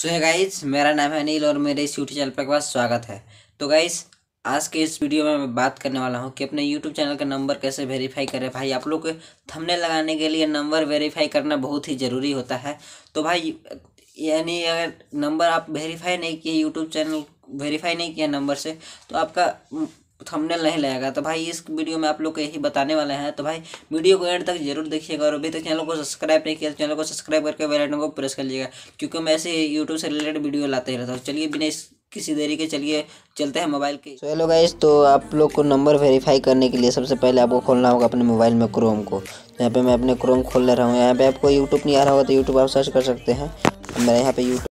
सो है गाइस, मेरा नाम है अनिल और मेरे इस यूट्यूब चैनल पर आपका स्वागत है। तो गाइस, आज के इस वीडियो में मैं बात करने वाला हूं कि अपने यूट्यूब चैनल का नंबर कैसे वेरीफाई करें। भाई, आप लोग को थंबनेल लगाने के लिए नंबर वेरीफाई करना बहुत ही ज़रूरी होता है। तो भाई, यानी अगर नंबर आप वेरीफाई नहीं किए, यूट्यूब चैनल वेरीफाई नहीं किया नंबर से, तो आपका थंबनेल नहीं लगेगा। तो भाई, इस वीडियो में आप लोग को यही बताने वाले हैं। तो भाई, वीडियो को एंड तक जरूर देखिएगा और अभी तक चैनल को सब्सक्राइब नहीं किया तो चैनल को सब्सक्राइब करके बेल आइकन को प्रेस कर लीजिएगा, क्योंकि मैं ऐसे यूट्यूब से रिलेटेड वीडियो लाते ही रहता हूँ। चलिए, बिना किसी देरी के चलिए चलते हैं मोबाइल के। तो हेलो गाइस, तो आप लोग को नंबर वेरीफाई करने के लिए सबसे पहले आपको खोलना होगा अपने मोबाइल में क्रोम को। यहाँ पे मैं अपने क्रोम खोल ले रहा हूँ। यहाँ पे आपको यूट्यूब नहीं आ रहा होगा तो यूट्यूब आप सर्च कर सकते हैं। मेरे यहाँ पे यूट्यूब